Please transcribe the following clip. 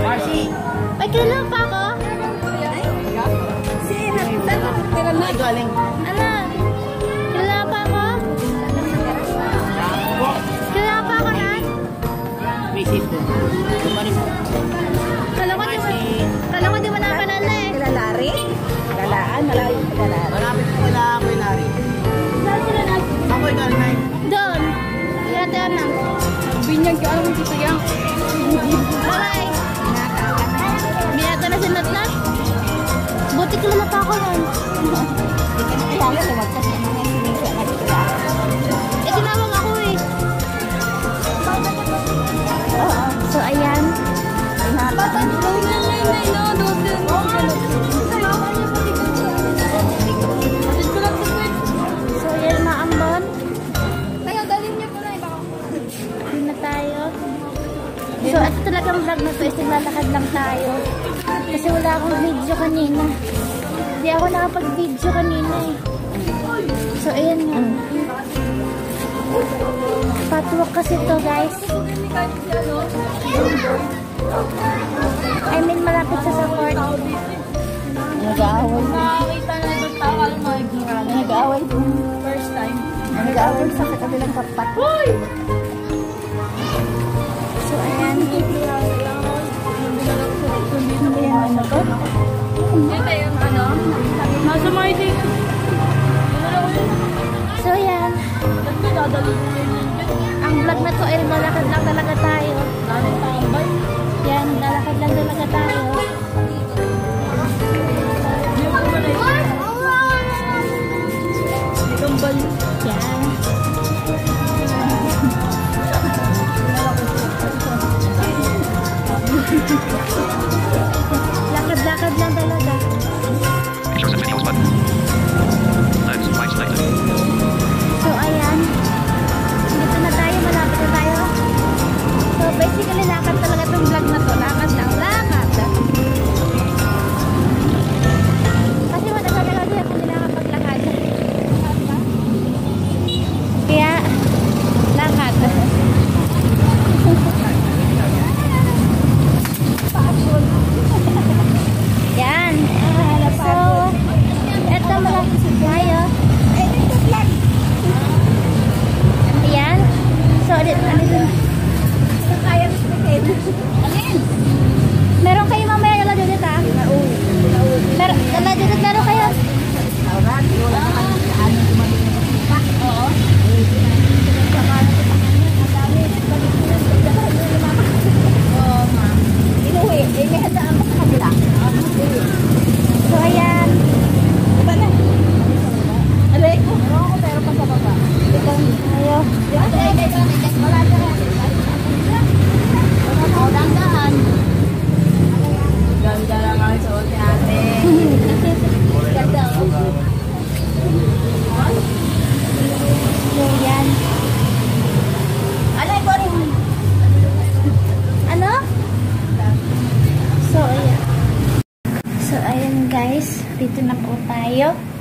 Marcy! Ay, kilala pa ako? Si Saan na galing? Ano? Kilala pa ako? Kilala pa ako na? May seat doon. Kala ko di mo nakalala eh. Kilalari? Lalaan, malayo kilalari. Malapit ko wala ako yung nari. Saan sila na? Saan ko yung nari? Doon. Ate Ana. Binyag ka alam mo dito yan. Bye. Binata na si Natnat. Buti kilala pa ako nun. Hindi ka nakilala, lumagpas na mga sinisya na kilala. Eh, tinawag ako eh. So, ayan. So, ayan maambon. Hindi na tayo. So, ito talagang vlog na to is naglalakad lang tayo. Kasi wala akong video kanina. Hindi ako nakapag-video kanina eh. So, ayan nga. Patwalk kasi to guys. I mean, malapit sa support. Nag-aaway. Nakakita na itong tawal mo. Nag-aaway. First time. Nag-aaway sa kabilang kapat. So, ayan. Ano to? Nasa Marty. So, ayan. Ang vlog na to ay lalakad lang talaga tayo. Yan, lalakad lang talaga tayo. Yan. Lakad-lakad lang talaga. Pictures and videos button. Lens, right selected. So, ayan. Dito na tayo, malapit na tayo. So, basically, lakad talaga itong vlog na to. Lakad lang, lakad. Kasi matagal na kasi ako hindi nakapaglakad. Kaya, lakad. Yan. So, eto malapit tayo. Ayan. So, ano meron kayo mamaya na ladudit ha? Ladudit meron kayo? Oo. So, ayan. Ayo. Ganda lang ang suot ni ate. Ganda o. So, yan. Ano? So, ayan. So, ayan guys. Dito na po tayo.